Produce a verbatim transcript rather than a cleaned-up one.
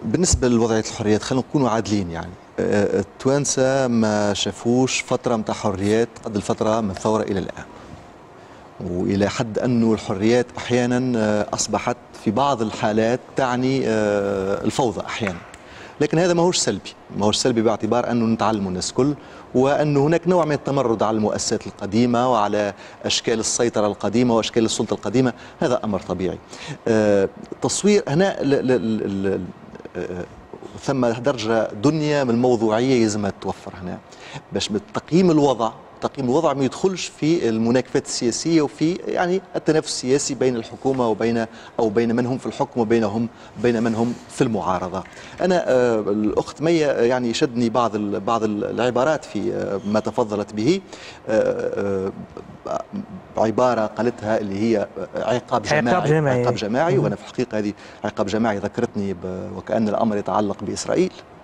بالنسبة لوضعية الحريات خلينا نكونوا عادلين يعني. التوانسة ما شافوش فترة متاع حريات قد الفترة من الثورة إلى الآن، وإلى حد أنه الحريات أحيانا أصبحت في بعض الحالات تعني الفوضى أحيانا. لكن هذا ما هوش سلبي، ما هوش سلبي باعتبار أنه نتعلموا الناس كل، وأن هناك نوع من التمرد على المؤسسات القديمة وعلى أشكال السيطرة القديمة وأشكال السلطة القديمة، هذا أمر طبيعي. تصوير هنا ثم درجة دنيا من الموضوعية يلزمها تتوفر هنا باش تقييم الوضع. تقييم الوضع ما يدخلش في المناكفات السياسية وفي يعني التنافس السياسي بين الحكومة وبين أو بين من هم في الحكم وبينهم بين من هم في المعارضة. أنا آه الأخت مية يعني شدني بعض بعض العبارات في آه ما تفضلت به. آه آه عبارة قالتها اللي هي عقاب جماعي، عقاب جماعي, عقاب جماعي. وأنا في الحقيقة هذه عقاب جماعي ذكرتني وكأن الأمر يتعلق بإسرائيل.